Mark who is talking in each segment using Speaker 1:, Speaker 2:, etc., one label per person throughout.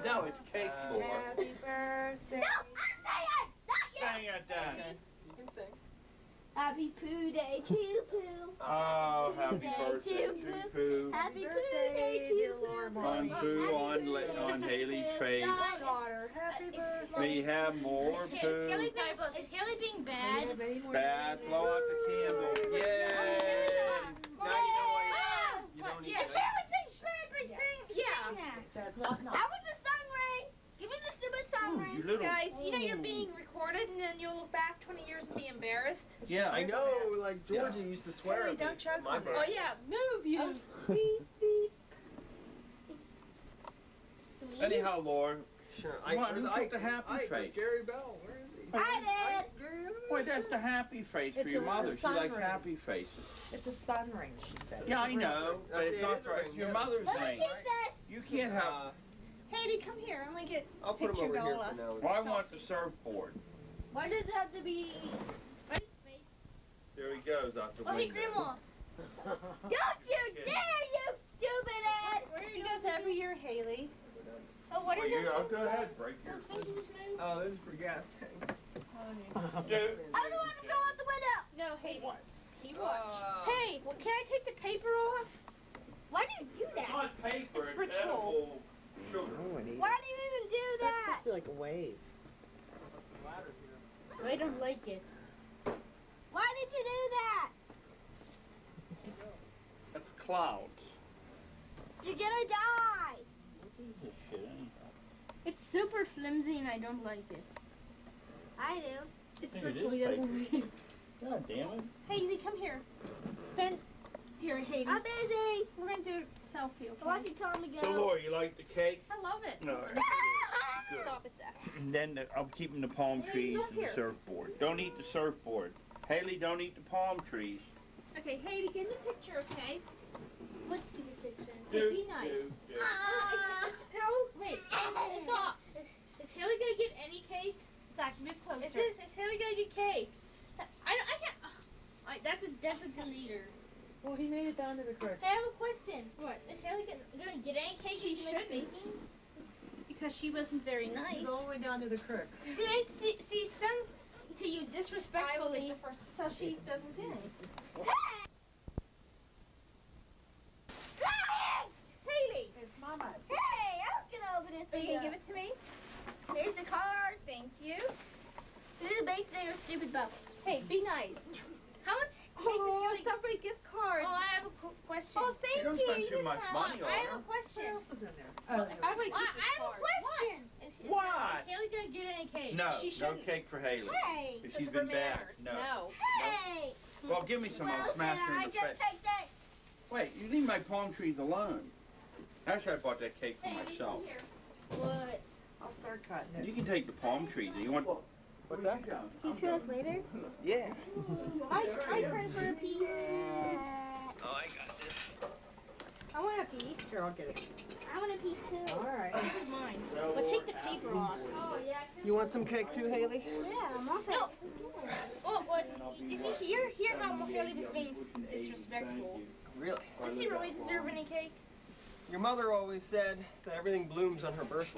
Speaker 1: No, it's cake, Laura.
Speaker 2: Happy birthday.
Speaker 3: No, I'm saying! Not you!
Speaker 1: Sing it then.
Speaker 2: You can sing.
Speaker 3: Happy Poo Day to Pooh.
Speaker 1: Oh, happy birthday to Pooh.
Speaker 3: Happy Poo Day to Pooh.
Speaker 1: On Pooh, on Haley's face.
Speaker 2: Daughter, happy birthday.
Speaker 1: We have more
Speaker 3: Is
Speaker 1: Pooh.
Speaker 3: Haley being bad?
Speaker 1: Bad, blow out the candle. Yay! Now you know why you don't need
Speaker 3: Is
Speaker 1: to.
Speaker 3: Haley being bad by saying that?
Speaker 2: No.
Speaker 3: That was the song ring. Give me the stupid song ring.
Speaker 1: You little.
Speaker 4: Guys, you know you're being recorded and then you'll look back 20 years and be embarrassed.
Speaker 1: Yeah.
Speaker 5: I know, like Georgie used to swear
Speaker 2: Hey,
Speaker 5: at me.
Speaker 2: don't choke
Speaker 5: My
Speaker 2: on
Speaker 5: birthday.
Speaker 4: Oh yeah, move you.
Speaker 3: Beep, beep. Sweet.
Speaker 1: Anyhow, Laura.
Speaker 5: Sure.
Speaker 1: Come on, who took the happy
Speaker 5: Ike,
Speaker 1: face?
Speaker 5: it's Gary Bell. Where is he?
Speaker 3: I did.
Speaker 1: Boy, that's the happy face for
Speaker 2: It's
Speaker 1: your
Speaker 2: a
Speaker 1: mother. She
Speaker 2: sun
Speaker 1: likes
Speaker 2: ring.
Speaker 1: happy faces.
Speaker 2: It's a sun ring, she said.
Speaker 1: Yeah, I know, but
Speaker 5: That's
Speaker 1: it's
Speaker 5: the
Speaker 1: not
Speaker 5: answer
Speaker 1: right.
Speaker 5: ring,
Speaker 1: It's your
Speaker 5: yeah.
Speaker 1: mother's
Speaker 3: Let me
Speaker 1: ring.
Speaker 3: keep this.
Speaker 1: You can't have.
Speaker 4: Haley, come here. I'm gonna get
Speaker 5: I'll put him
Speaker 4: picture
Speaker 5: over here
Speaker 4: Gola.
Speaker 5: for now.
Speaker 1: Well, I want the surfboard.
Speaker 3: Why does it have to be?
Speaker 1: There he goes out the
Speaker 3: Oh, hey,
Speaker 1: window.
Speaker 3: Grandma. Don't you dare, you stupid Ed.
Speaker 4: He does every year, Haley.
Speaker 3: Oh, what are
Speaker 1: Well,
Speaker 3: those?
Speaker 1: I'll go ahead, break your.
Speaker 3: Those things just moved?
Speaker 5: Oh, those are for gas tanks.
Speaker 1: Dude.
Speaker 3: I don't want to go out the window.
Speaker 4: No, Haley. He watched.
Speaker 3: Hey, well, can I take the paper off? Why do you do
Speaker 1: It's
Speaker 3: that?
Speaker 1: not paper,
Speaker 4: It's
Speaker 1: it's
Speaker 4: ritual.
Speaker 1: edible sugar.
Speaker 3: Why do you even do that?
Speaker 2: Feel like a wave.
Speaker 3: I don't like it. Why did you do that?
Speaker 1: That's clouds.
Speaker 3: You're gonna die.
Speaker 1: This shit anyhow.
Speaker 3: It's super flimsy and I don't like it. I do.
Speaker 4: It's
Speaker 1: Hey, it
Speaker 4: ritual.
Speaker 1: is
Speaker 4: He doesn't
Speaker 1: paper. God damn it.
Speaker 4: Haley, come here. Stand here, Haley.
Speaker 3: I'm busy.
Speaker 4: We're gonna do a selfie, okay?
Speaker 3: I'm watching Tommy go.
Speaker 1: So, Laura, you like the cake?
Speaker 4: I love it.
Speaker 1: No.
Speaker 4: Stop it, Zach.
Speaker 1: And then I'm keeping the palm trees
Speaker 4: look
Speaker 1: and the
Speaker 4: here.
Speaker 1: surfboard. Don't eat the surfboard. Haley, don't eat the palm trees.
Speaker 4: Okay, Haley, get in the picture, okay?
Speaker 3: What stupid picture?
Speaker 4: Hey, be nice.
Speaker 3: No,
Speaker 4: Wait, stop.
Speaker 3: Is Haley gonna get any cake?
Speaker 4: Zach, move closer.
Speaker 3: Is Haley gonna get cake? I can't. That's a definite leader.
Speaker 2: Well, he made it down to the creek.
Speaker 3: Hey, I have a question. What? Is Haley gonna get any cake?
Speaker 4: She
Speaker 3: she makes
Speaker 4: shouldn't.
Speaker 3: baking?
Speaker 4: Because she wasn't very nice.
Speaker 2: He's all the way down to the creek.
Speaker 3: See, son, to you disrespectfully.
Speaker 4: So she doesn't get it.
Speaker 3: Hey! Lying!
Speaker 4: Haley!
Speaker 2: It's Mama.
Speaker 3: Hey, I was gonna open it.
Speaker 4: Are you gonna give it to me?
Speaker 3: Here's the card.
Speaker 4: Thank you.
Speaker 3: This is a big thing of stupid bubbles.
Speaker 4: Hey, be nice.
Speaker 3: How much cake is Haley?
Speaker 4: Separate gift card.
Speaker 3: Oh, I have a question.
Speaker 4: Oh, thank
Speaker 1: You don't
Speaker 4: you.
Speaker 1: spend
Speaker 4: You
Speaker 1: too much
Speaker 4: can
Speaker 1: money
Speaker 3: I have
Speaker 1: on
Speaker 3: a
Speaker 1: her.
Speaker 3: question.
Speaker 2: What else was in there?
Speaker 4: I would
Speaker 3: I
Speaker 4: keep this
Speaker 3: have a
Speaker 4: card.
Speaker 3: question.
Speaker 1: What?
Speaker 3: Is Haley gonna get any cake?
Speaker 1: No,
Speaker 4: She
Speaker 1: no
Speaker 4: shouldn't.
Speaker 1: cake for Haley.
Speaker 3: Hey!
Speaker 1: If
Speaker 4: Because
Speaker 1: she's
Speaker 4: of her
Speaker 1: been back.
Speaker 4: manners.
Speaker 1: No.
Speaker 4: No.
Speaker 3: Hey!
Speaker 1: Well, give me some. I'll smash her
Speaker 3: I
Speaker 1: in the
Speaker 3: just
Speaker 1: face.
Speaker 3: take that.
Speaker 1: Wait, you leave my palm trees alone. Actually, I bought that cake for myself.
Speaker 3: What?
Speaker 2: I'll start cutting it.
Speaker 1: You can take the palm trees. You want?
Speaker 5: What's that?
Speaker 3: Can you show us later?
Speaker 5: Yeah.
Speaker 3: I tried for a piece.
Speaker 5: Oh, I got this.
Speaker 3: I want a piece.
Speaker 2: Sure, I'll get it.
Speaker 3: I want a piece too.
Speaker 2: All right.
Speaker 3: This is mine. But take the paper off.
Speaker 4: Oh, yeah.
Speaker 5: You want some cake too, Haley?
Speaker 3: Yeah, I'm off it. No. If you hear how Haley was being disrespectful,
Speaker 5: Really?
Speaker 3: does she really deserve any cake?
Speaker 5: Your mother always said that everything blooms on her birthday.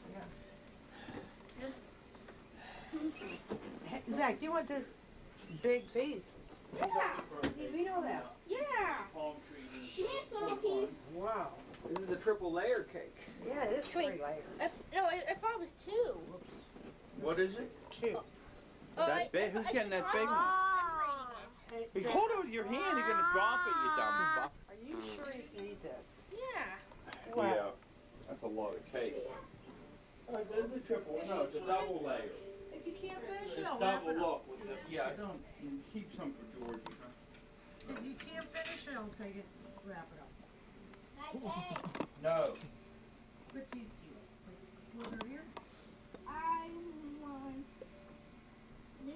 Speaker 2: Hey, Zach, you want this big piece?
Speaker 3: Yeah.
Speaker 2: We know that.
Speaker 3: Yeah. Give me a small piece.
Speaker 2: Wow.
Speaker 5: This is a triple layer cake.
Speaker 2: Yeah, it is
Speaker 3: Wait.
Speaker 2: 3 layers.
Speaker 3: I thought it was 2.
Speaker 1: What is it?
Speaker 2: 2.
Speaker 1: That big? Who's getting that big one?
Speaker 2: Hey,
Speaker 1: You
Speaker 2: Zach,
Speaker 1: hold it with your hand. You're gonna drop it, you dumb fuck.
Speaker 2: are you sure you can eat this?
Speaker 3: Yeah.
Speaker 2: What?
Speaker 1: Yeah, that's a lot of cake. Oh, this is a triple. No, it's a double layer.
Speaker 2: If you can't finish
Speaker 1: It's
Speaker 2: it, I'll wrap
Speaker 1: double
Speaker 2: it up.
Speaker 1: look. With the, yeah, don't keep some for Georgie. Huh?
Speaker 2: If you can't finish it, I'll take it, wrap it up.
Speaker 3: Okay.
Speaker 1: No.
Speaker 2: Which piece do you like? Over here?
Speaker 3: I want this.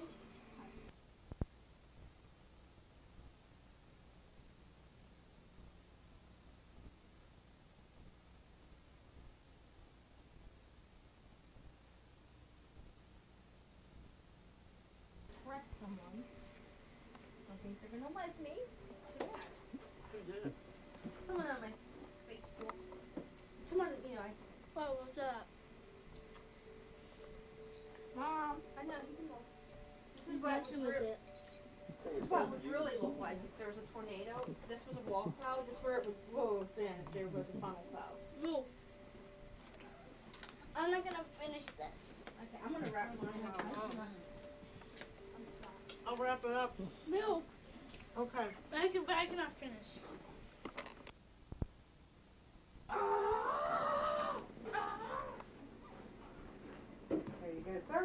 Speaker 3: Correct someone. Don't think they're gonna like me. Someone on my Facebook. Someone, you know, what's up? I know, you can look.
Speaker 4: This is what it would really look like if there was a tornado. This was a wall cloud. This is where it would blow thin if there was a funnel cloud.
Speaker 3: Move. I'm not gonna finish this.
Speaker 4: Okay, I'm gonna wrap mine up.
Speaker 5: I'll wrap it up.
Speaker 3: Milk.
Speaker 4: Okay.
Speaker 3: I cannot finish.
Speaker 4: There you go, sir.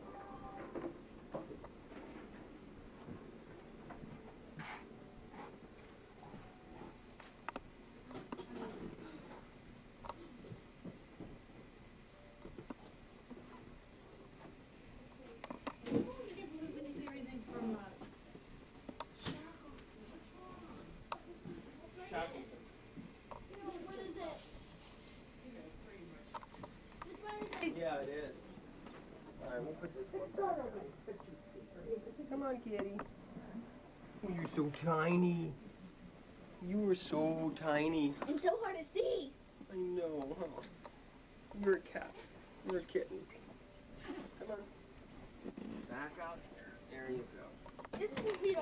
Speaker 5: Yeah, it is. Alright, we'll put this one back. Come on, kitty. Oh, you're so tiny. You were so tiny.
Speaker 3: It's so hard to see.
Speaker 5: I know, huh? You're a cat. You're a kitten. Come on. Back out here. There you go.
Speaker 3: It's confusing.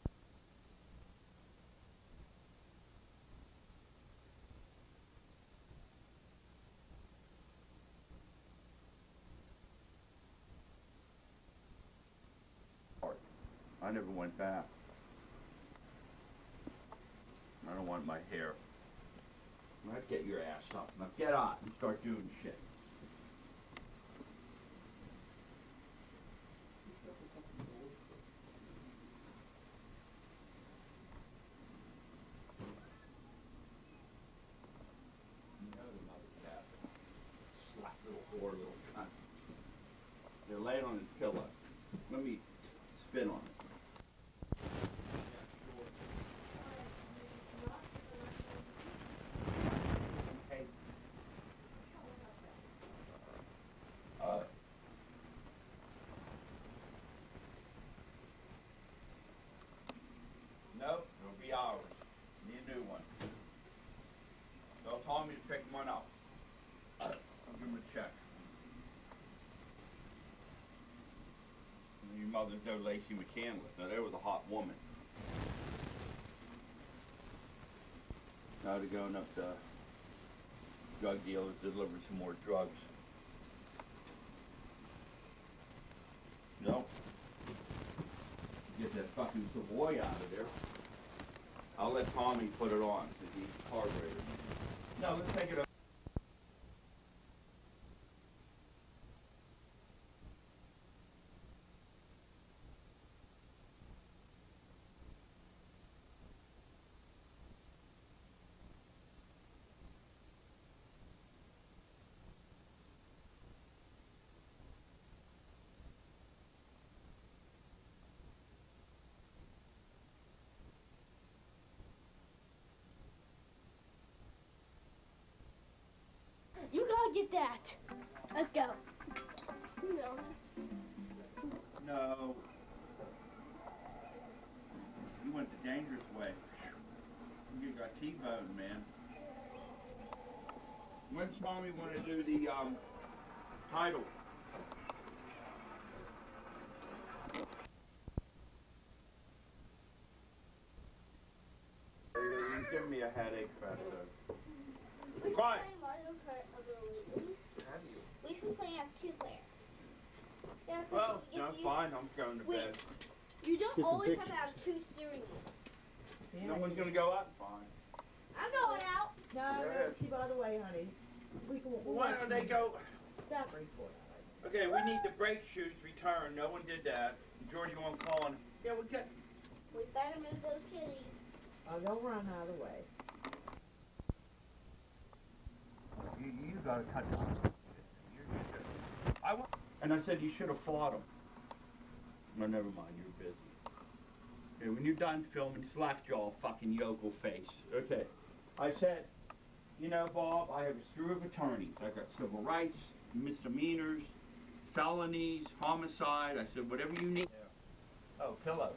Speaker 6: I never went back. I don't want my hair. Now get your ass up. Now get out and start doing shit. You know the mother cat. Slap little whore, little cunt. They're laying on his pillow. Let me spin on it. Nope, it'll be ours. Need a new one. Tell Tommy to pick one up. I'll give him a check. And your mother's no Lacey McCandless. Now, there was a hot woman. Now they're going up to drug dealers to deliver some more drugs. No. Get that fucking Savoy out of there. I'll let Tommy put it on, because he's a carburetor. No, let's take it up.
Speaker 3: You gotta get that. Let's go. No.
Speaker 6: No. You went the dangerous way. You got T-boned, man. When's Mommy want to do the, title? You're giving me a headache, Festo. Quiet.
Speaker 3: We've been playing as 2-player. Yeah,
Speaker 6: Well, no, fine. I'm going to bed.
Speaker 3: You don't always have to have 2 steering wheels.
Speaker 6: No one's going to go out? Fine.
Speaker 3: I'm going out.
Speaker 2: No, no, keep out of the way, honey.
Speaker 6: Why don't they go?
Speaker 3: Stop.
Speaker 6: Okay, we need the brake shoes returned. No one did that. George, you want to call on? Yeah, we got.
Speaker 3: We better move those kitties.
Speaker 2: They'll run out of the way.
Speaker 6: You gotta cut this. And I said you should have fought him. No, never mind. You're busy. Okay, when you're done filming, slackjaw, fucking yokel face. Okay. I said, you know, Bob, I have a slew of attorneys. I got civil rights, misdemeanors, felonies, homicide. I said, whatever you need. Oh, pillow.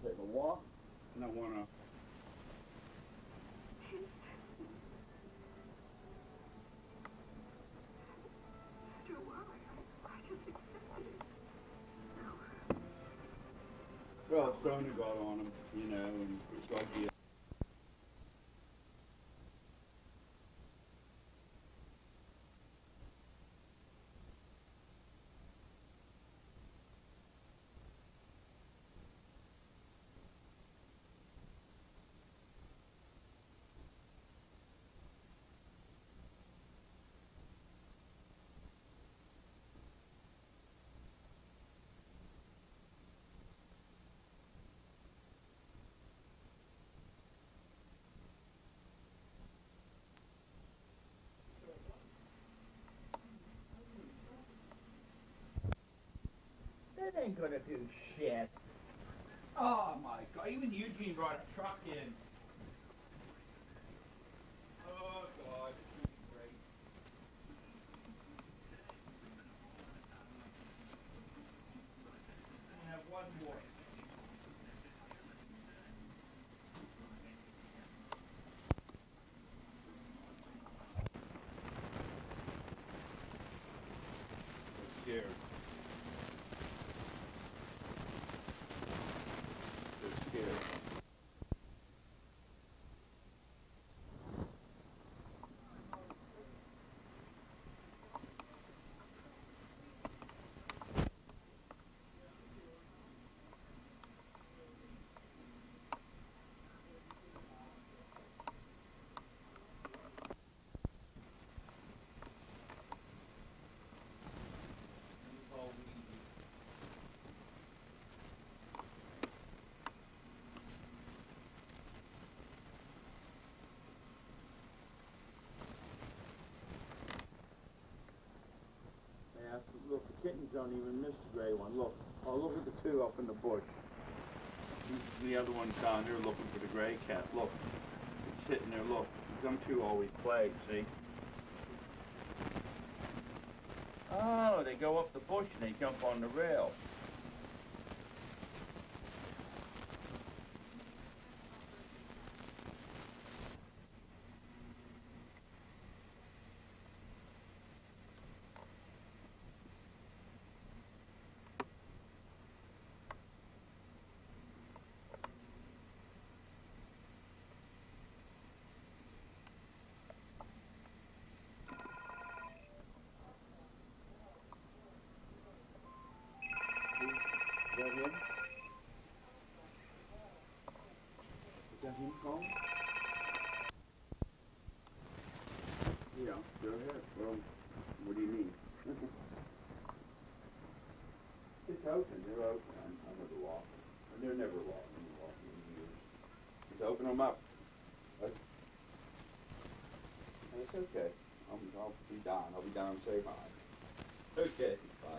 Speaker 6: take a walk, and I want to. Well, Stoner got on him, you know, and it's like the
Speaker 1: That ain't gonna do shit. Oh my god, even Eugene brought a truck in. Oh god, it's gonna be great. I have one more.
Speaker 6: scared. They're scared. Yeah, look, the kittens don't even miss the gray one. Look. Oh, look at the two up in the bush. The other one's down there looking for the gray cat. Look. It's sitting there, look. Them two always play, see? Oh, they go up the bush and they jump on the rail. Is that him? Is that him calling? Yeah, go ahead. Well, what do you mean? It's open. They're open. I'm never walking. They're never walking. Walking in years. Just open them up. That's okay. I'll be down. I'll be down and say hi. Okay. Bye.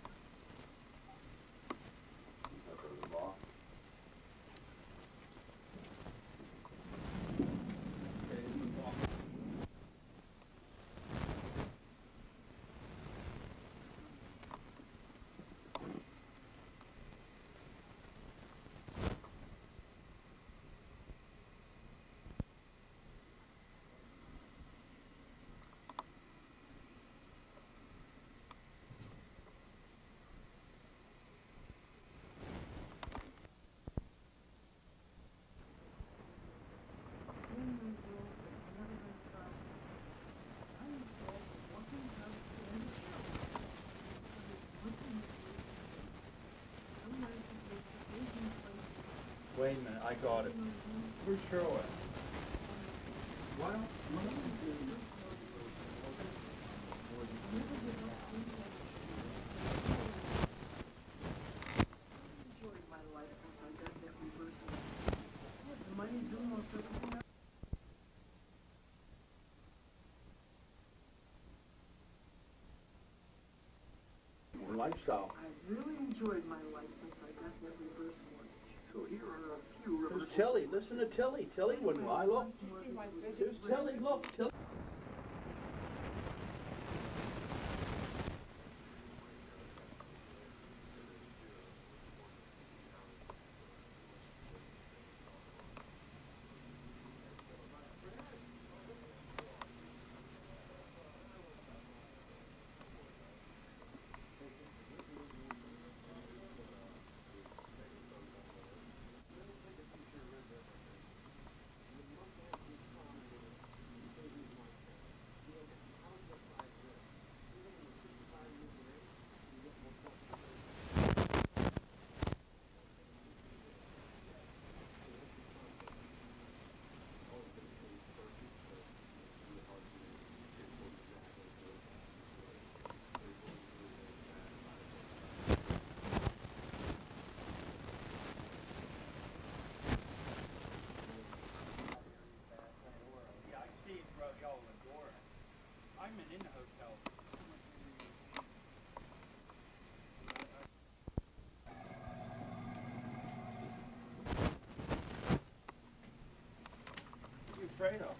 Speaker 6: Wait a minute, I got it. Where's Cheryl at? Why don't
Speaker 2: Enjoyed my life since I got that reversal. The money do most everything.
Speaker 6: Lifestyle.
Speaker 2: I really enjoyed my life since I got that reverse mortgage. So here are a few reverse.
Speaker 6: There's Tilly. Listen to Tilly. Tilly wouldn't lie. Look. There's Tilly. Look. Tilly. women in the hotel. What are you afraid of?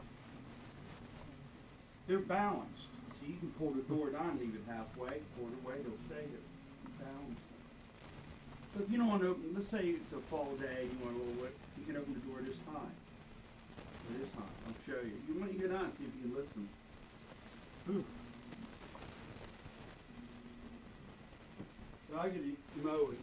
Speaker 6: They're balanced. So you can pull the door down, leave it halfway, pull it away, they'll stay there. Balanced. So if you don't want to open, let's say it's a fall day, you want a little whip, you can open the door this high. Or this high. I'll show you. You want to get on, see if you can listen. Whew. So I could mow it.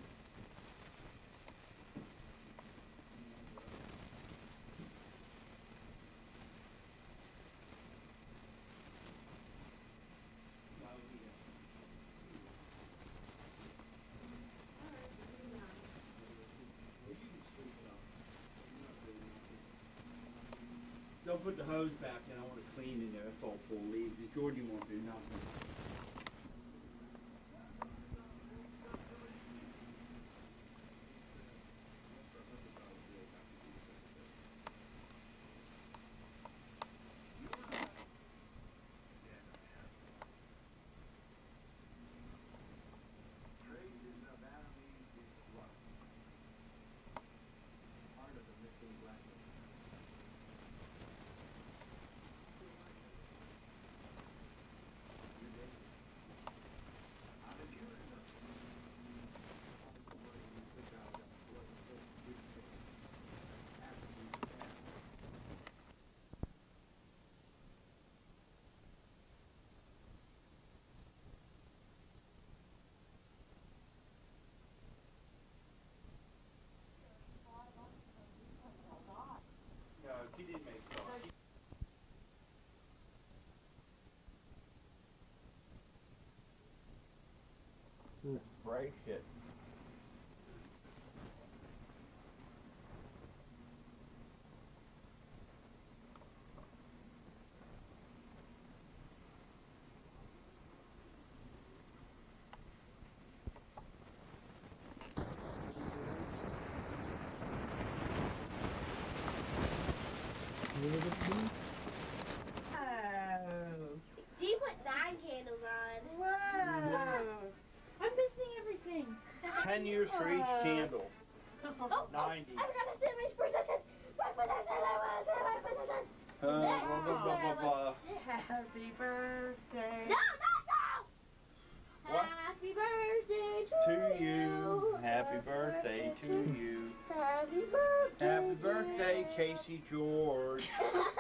Speaker 6: Don't put the hose back in. I want to clean in there. That's all full of leaves. Jordan won't do nothing. No, he didn't make sauce. Spray shit.
Speaker 3: She put 9 candles on.
Speaker 4: Wow. I'm missing everything.
Speaker 6: 10 years for each candle.
Speaker 3: Oh,
Speaker 6: 90.
Speaker 3: I forgot to say my possession. My possession. My possession.
Speaker 6: Blah, blah, blah, blah, blah.
Speaker 2: Happy birthday.
Speaker 3: No, no, no.
Speaker 6: What?
Speaker 3: Happy birthday
Speaker 6: To you. Happy birthday to you.
Speaker 3: Happy birthday.
Speaker 6: Happy birthday, Casey George.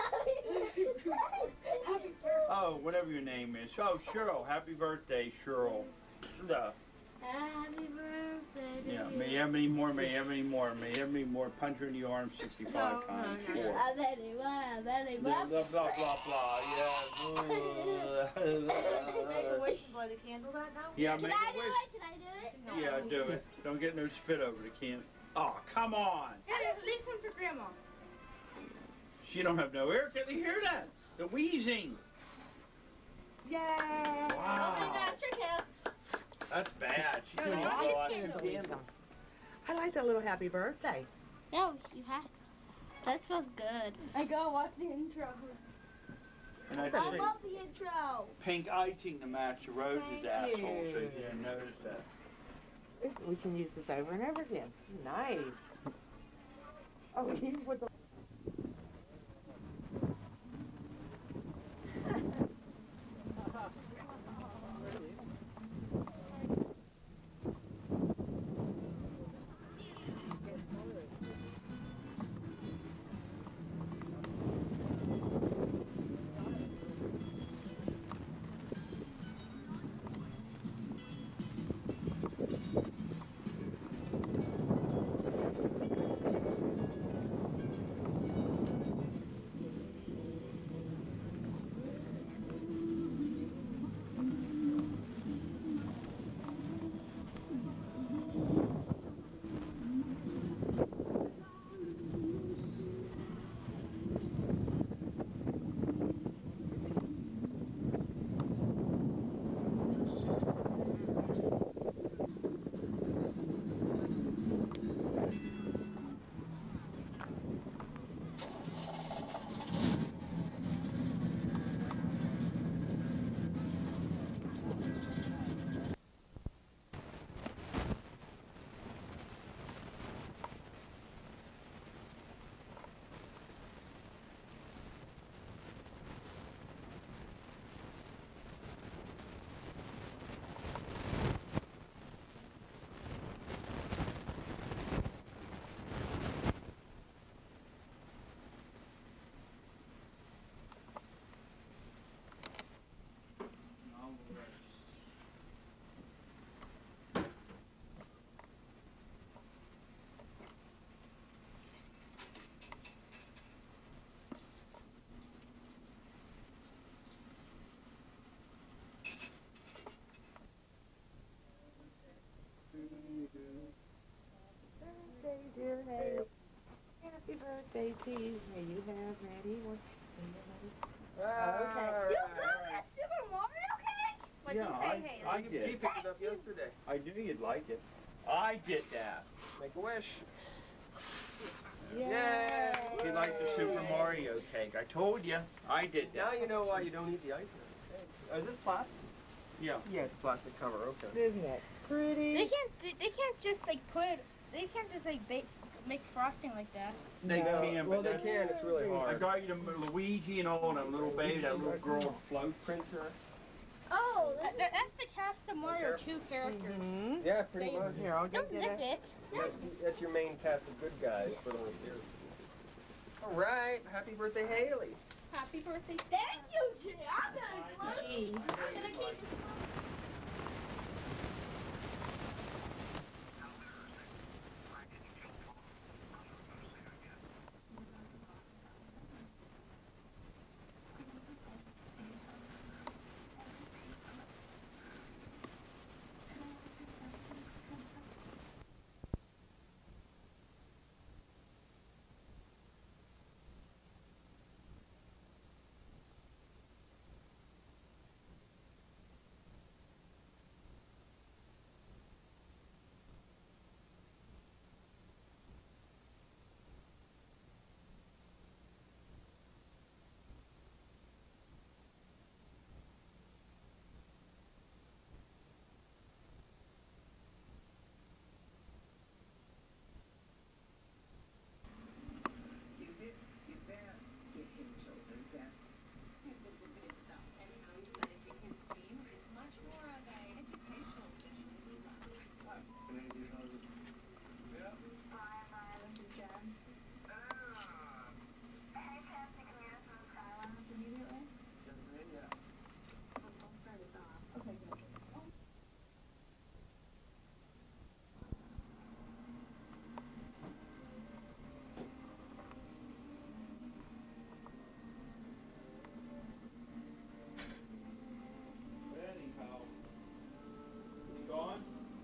Speaker 3: Happy
Speaker 6: Oh, whatever your name is. Oh, Cheryl. Happy birthday, Cheryl. The,
Speaker 3: birthday to
Speaker 6: yeah,
Speaker 3: you.
Speaker 6: may you have any more, may you have any more, may you have any more. Punch her in the arm 65 times. 4. Blah, blah, blah, blah, blah. Yeah.
Speaker 4: Make a wish and blow the candle out now?
Speaker 6: Yeah,
Speaker 3: Can
Speaker 6: make
Speaker 3: I
Speaker 6: a
Speaker 3: do
Speaker 6: wish.
Speaker 3: it? Can I do it?
Speaker 6: Yeah, do it. Don't get no spit over the can. Oh, come on.
Speaker 3: Yeah, leave some for Grandma.
Speaker 6: She don't have no air. Can you hear that? The wheezing.
Speaker 4: Yay!
Speaker 6: Wow.
Speaker 3: Oh my God, trick house.
Speaker 6: That's bad. She's
Speaker 4: No,
Speaker 6: doing
Speaker 4: no,
Speaker 6: a
Speaker 4: it's
Speaker 6: lot
Speaker 4: candles.
Speaker 6: of candles.
Speaker 2: I like that little happy birthday.
Speaker 3: No, you have. That smells good. I gotta watch the intro.
Speaker 6: And I
Speaker 3: I
Speaker 6: think
Speaker 3: love the intro.
Speaker 6: pink icing to match the Rose's
Speaker 2: Thank
Speaker 6: asshole,
Speaker 2: you.
Speaker 6: so you didn't notice that.
Speaker 2: We can use this over and over again. Nice. Oh, even with the May you have ready one.
Speaker 3: You got that Super Mario cake?
Speaker 4: What
Speaker 6: Yeah,
Speaker 4: did
Speaker 6: I
Speaker 4: Haley?
Speaker 5: He
Speaker 6: did.
Speaker 5: picked it up yesterday.
Speaker 6: I knew you'd like it. I did that.
Speaker 5: Make a wish.
Speaker 2: Yay!
Speaker 6: He liked the Super Mario cake. I told you. I did
Speaker 5: Now
Speaker 6: that.
Speaker 5: you know why you don't eat the icing. Is this plastic?
Speaker 6: Yeah.
Speaker 5: Yeah, it's a plastic cover. Okay.
Speaker 2: Isn't that pretty?
Speaker 3: They can't just like they can't just like make frosting like that.
Speaker 6: They
Speaker 2: No.
Speaker 6: can,
Speaker 5: Well,
Speaker 6: but
Speaker 5: they
Speaker 6: that's-
Speaker 5: can. It's really
Speaker 6: I
Speaker 5: hard.
Speaker 6: got you the Luigi and all them little baby, that little girl float.
Speaker 5: Princess.
Speaker 3: Oh, that's the cast of Mario 2 characters.
Speaker 2: Mhm.
Speaker 5: Yeah, pretty
Speaker 3: They-
Speaker 5: much.
Speaker 2: Here, I'll go
Speaker 3: Don't
Speaker 2: get
Speaker 3: nip
Speaker 2: it.
Speaker 3: it.
Speaker 5: That's your main cast of good guys for the whole series. All right. Happy birthday, Haley.
Speaker 3: Happy birthday. Thank you, Jay. I'm gonna keep
Speaker 6: Anyhow, you gone?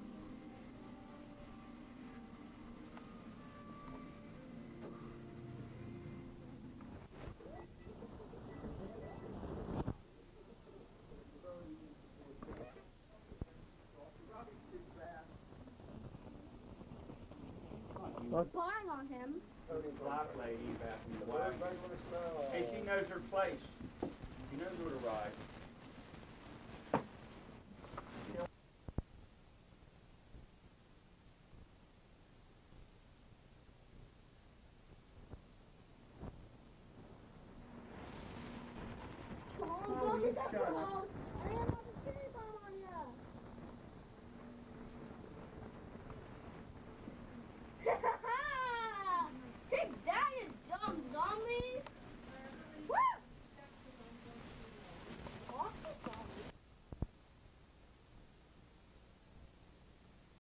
Speaker 3: spying on him.
Speaker 6: Black lady back in the wagon. Hey, she knows her place. She knows where to ride.